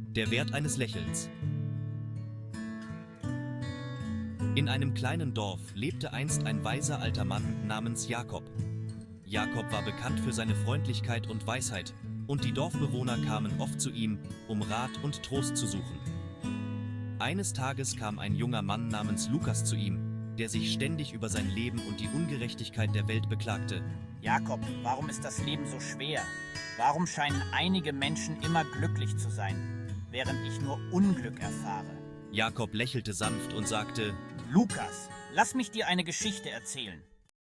Der Wert eines Lächelns. In einem kleinen Dorf lebte einst ein weiser alter Mann namens Jakob. Jakob war bekannt für seine Freundlichkeit und Weisheit, und die Dorfbewohner kamen oft zu ihm, um Rat und Trost zu suchen. Eines Tages kam ein junger Mann namens Lukas zu ihm, der sich ständig über sein Leben und die Ungerechtigkeit der Welt beklagte. Jakob, warum ist das Leben so schwer? Warum scheinen einige Menschen immer glücklich zu sein, während ich nur Unglück erfahre? Jakob lächelte sanft und sagte: Lukas, lass mich dir eine Geschichte erzählen.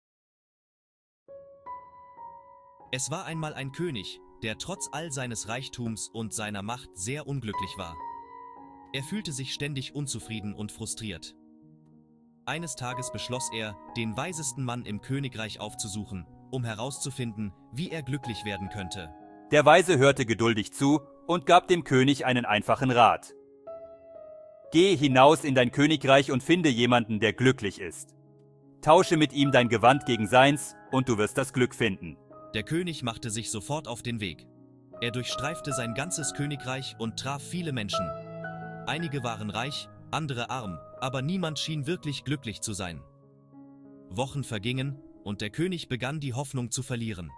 Es war einmal ein König, der trotz all seines Reichtums und seiner Macht sehr unglücklich war. Er fühlte sich ständig unzufrieden und frustriert. Eines Tages beschloss er, den weisesten Mann im Königreich aufzusuchen, um herauszufinden, wie er glücklich werden könnte. Der Weise hörte geduldig zu und gab dem König einen einfachen Rat. Geh hinaus in dein Königreich und finde jemanden, der glücklich ist. Tausche mit ihm dein Gewand gegen seins und du wirst das Glück finden. Der König machte sich sofort auf den Weg. Er durchstreifte sein ganzes Königreich und traf viele Menschen. Einige waren reich, andere arm, aber niemand schien wirklich glücklich zu sein. Wochen vergingen und der König begann die Hoffnung zu verlieren.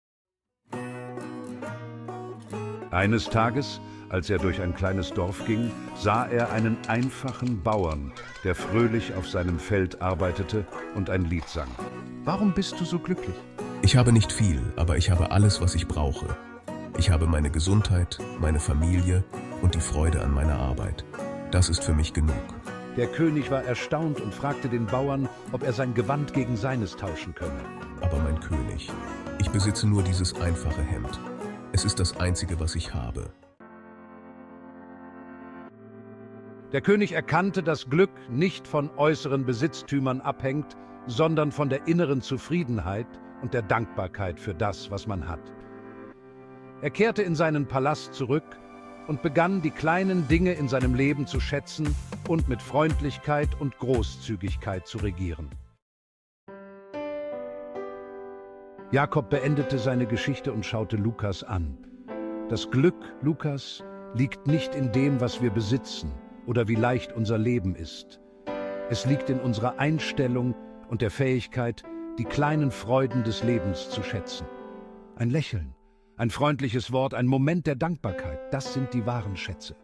Eines Tages, als er durch ein kleines Dorf ging, sah er einen einfachen Bauern, der fröhlich auf seinem Feld arbeitete und ein Lied sang. Warum bist du so glücklich? Ich habe nicht viel, aber ich habe alles, was ich brauche. Ich habe meine Gesundheit, meine Familie und die Freude an meiner Arbeit. Das ist für mich genug. Der König war erstaunt und fragte den Bauern, ob er sein Gewand gegen seines tauschen könne. Aber mein König, ich besitze nur dieses einfache Hemd. Es ist das Einzige, was ich habe. Der König erkannte, dass Glück nicht von äußeren Besitztümern abhängt, sondern von der inneren Zufriedenheit und der Dankbarkeit für das, was man hat. Er kehrte in seinen Palast zurück und begann, die kleinen Dinge in seinem Leben zu schätzen und mit Freundlichkeit und Großzügigkeit zu regieren. Jakob beendete seine Geschichte und schaute Lukas an. Das Glück, Lukas, liegt nicht in dem, was wir besitzen oder wie leicht unser Leben ist. Es liegt in unserer Einstellung und der Fähigkeit, die kleinen Freuden des Lebens zu schätzen. Ein Lächeln, ein freundliches Wort, ein Moment der Dankbarkeit, das sind die wahren Schätze.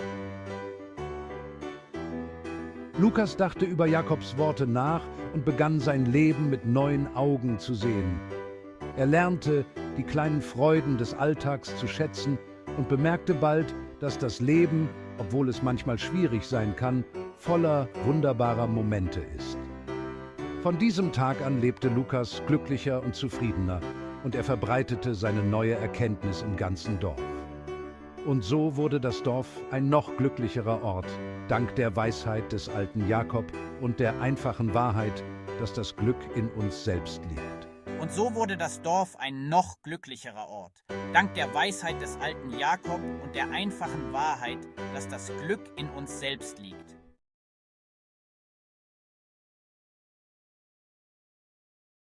Lukas dachte über Jakobs Worte nach und begann sein Leben mit neuen Augen zu sehen. Er lernte, die kleinen Freuden des Alltags zu schätzen und bemerkte bald, dass das Leben, obwohl es manchmal schwierig sein kann, voller wunderbarer Momente ist. Von diesem Tag an lebte Lukas glücklicher und zufriedener und er verbreitete seine neue Erkenntnis im ganzen Dorf. Und so wurde das Dorf ein noch glücklicherer Ort, dank der Weisheit des alten Jakob und der einfachen Wahrheit, dass das Glück in uns selbst liegt. Und so wurde das Dorf ein noch glücklicherer Ort, dank der Weisheit des alten Jakob und der einfachen Wahrheit, dass das Glück in uns selbst liegt.